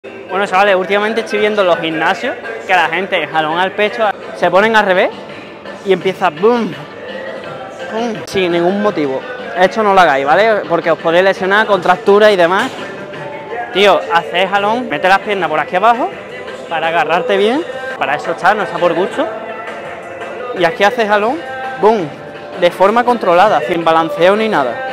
Bueno, chavales, últimamente estoy viendo en los gimnasios que la gente jalón al pecho, se ponen al revés y empieza boom, boom, sin ningún motivo. Esto no lo hagáis, ¿vale? Porque os podéis lesionar, contracturas y demás. Tío, haced jalón, mete las piernas por aquí abajo para agarrarte bien. Para eso está, no está por gusto. Y aquí haces jalón, boom, de forma controlada, sin balanceo ni nada.